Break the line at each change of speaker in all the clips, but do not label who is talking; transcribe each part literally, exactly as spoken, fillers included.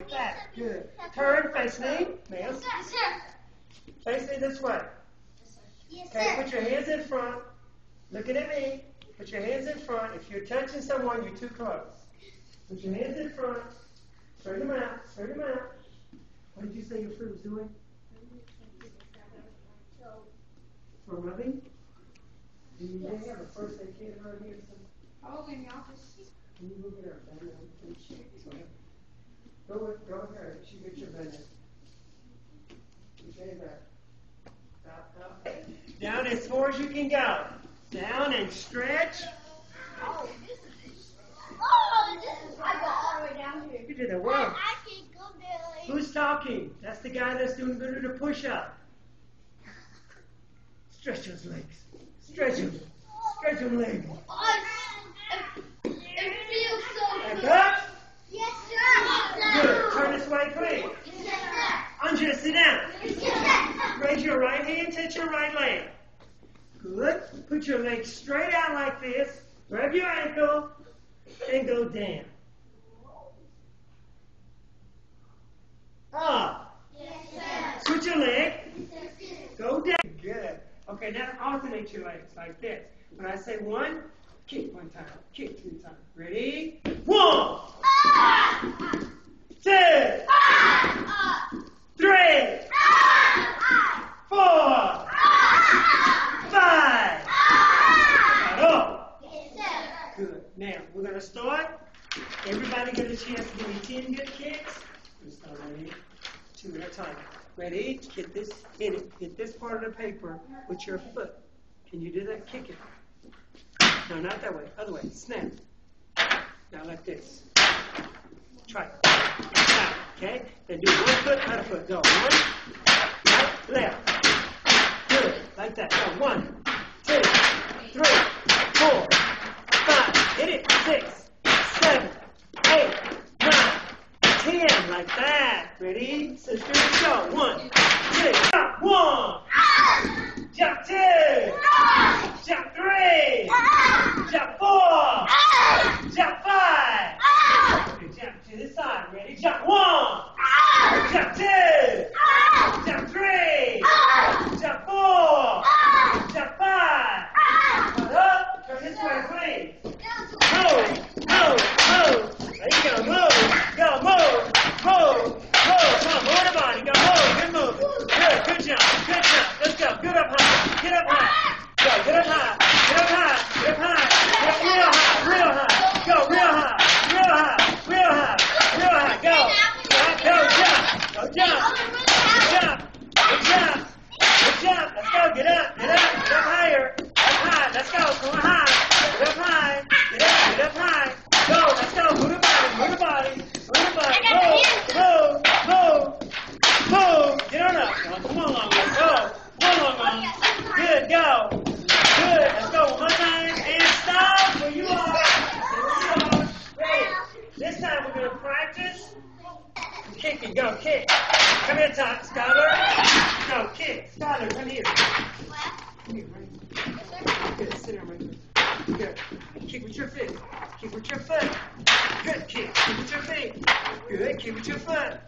like that. Good. Turn, face me. Ma'am.
Yes, sir.
Face me this way.
Yes,
Okay,
sir.
put your hands in front. Looking at me. Put your hands in front. If you're touching someone, you're too close. Put your hands in front. Straighten them out. Straighten them out. What did you say your foot was doing? For rubbing? Do you yes. have a first aid kit right here?
Probably in the office.
Can you go get her a bandage? Go with, go with her. She gets your bandage. Put your hand back. Up, up. Down as far as you can go. Down and stretch.
Oh, this is. Oh, this is. I got all the way down here.
You did that well.
I can go there.
Who's talking? That's the guy that's doing good at the push-up. Stretch those legs. Stretch them. Stretch them legs.
Oh, it, it feels so good.
Back up.
Yes, sir.
Good. Turn this way, please.
Yes, sir.
Andrea, sit down.
Yes, sir.
Raise your right hand, touch your right leg. Good. Put your legs straight out like this. Grab your ankle and go down. Up.
Yes, sir.
Switch your leg.
Yes, sir.
Go down. Good. Okay, now alternate your legs like this. When I say one, kick one time. Kick three times. Ready? One.
Ah!
Two.
Ah!
Three.
Ah!
Four. Five. Right up.
Yes, sir.
Good. Now, we're going to start. Everybody get a chance to give me ten good kicks. We'll start ready. Two at a time. Ready? Hit this, hit it. Hit this part of the paper with your foot. Can you do that? Kick it. No, not that way. Other way. Snap. Now like this. Try it. Now, okay? Then do one foot, other foot. Go. One, right, left. Good. Like that. Go. One, two, three, four, five. Hit it. Six, seven, eight, nine, ten. Like that. Ready? Sisters, go. One, two, jump. One. Jump two. Jump three. Jump four. Jump five. Okay, jump to the side. Ready? Jump one. Jump two. Jump three. Jump four. Jump five. Hold up. Turn this way, please. Move. Move. Move. There you go. Move. Go. Move. Move. Move. Come on. Move the body. Go. Move. Good move. Good. Good jump. Good jump. Let's go. Good up high. Get up high. Go. Get up high. Get up high. Get up high. Get up real high. Real high. Go. Real high. Real high. Real high. Real high. Go. Go. Jump. Go. Jump. Good jump. Good jump. Good jump. Let's go. Get up. Get up. Get up higher. Up high. Let's go. Come on high. Get up high. Get up. Get up high. Go. Let's go. Move the body. Move the body. Move the body. Move. Move. Move. Move. Get on up. Come on, long way. Go. Come on, long way. Good. Go. Good. Let's go. One more time. And stop. Where you are. Where you are. Ready. This time we're going to practice. Kick it. Go. Kick. Come here, Todd. Skylar. Go. Kick. Skylar, come here. Come here, right? Good. Sit down right there. Good. Kick with your feet. Kick with your foot. Good. Kick. Kick with your feet. Good. Kick with your foot.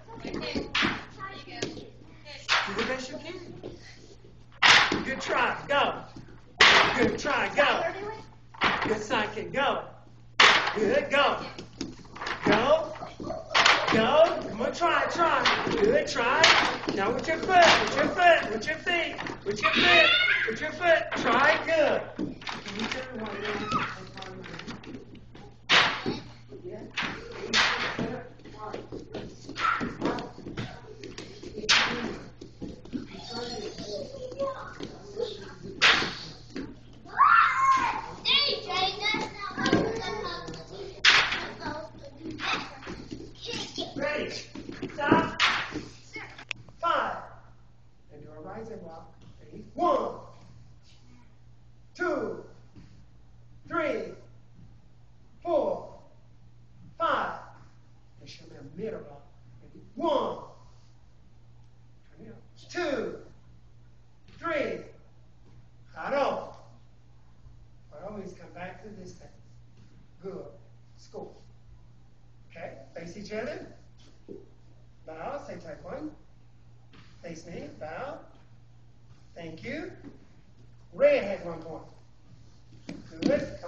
Do the best you can. Good try. Go. Good try. Go. Good side kick. Go. Good. Go. Go. Go. Come on. Try. Try. Good. Try. Now with your foot. With your foot. With your feet. With your foot. With your foot. Try. Good. Ready. Stop. Five. And do a rising walk. Ready. One. Two. Three. Four. Five. And show me a middle walk. Ready. One. Turn it up. Two. Three. Hot off. But always come back to this thing. Good. Score. Okay? Face each other. take one. Face me, bow. Thank you. Red has one point. Do it.